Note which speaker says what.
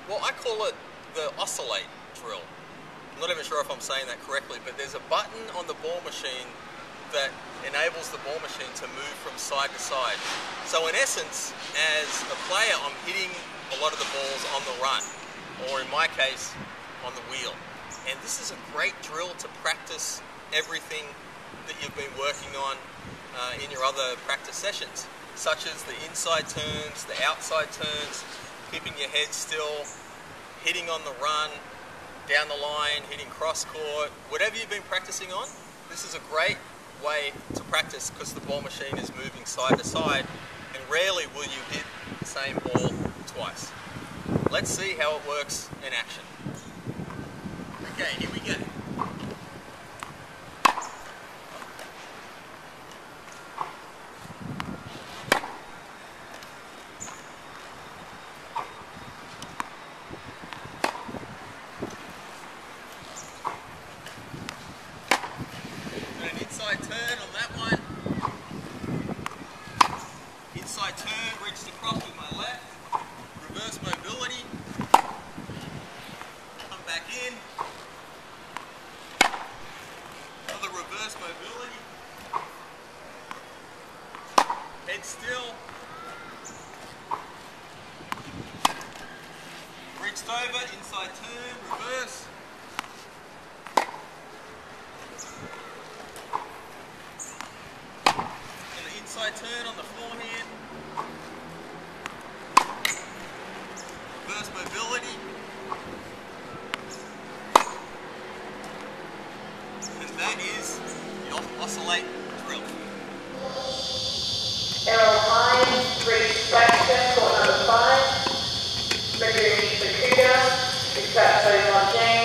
Speaker 1: Well, I call it the Oscillate Drill. I'm not even sure if I'm saying that correctly, but there's a button on the ball machine that enables the ball machine to move from side to side. So in essence, as a player, I'm hitting a lot of the balls on the run, or in my case, on the wheel. And this is a great drill to practice everything that you've been working on in your other practice sessions, such as the inside turns, the outside turns, keeping your head still, hitting on the run, down the line, hitting cross court, whatever you've been practicing on. This is a great way to practice because the ball machine is moving side to side, and rarely will you hit the same ball twice. Let's see how it works in action. Okay, here we go. Inside turn on that one. Inside turn, reached across with my left. Reverse mobility. Come back in. Another reverse mobility. Head still. Reached over, inside turn, reverse. Inside turn on the forehand, reverse mobility, and that is the Oscillate Drill.
Speaker 2: Errol Hines, reached Braxton, court number 5. Mercury Bakuda, accept those on James.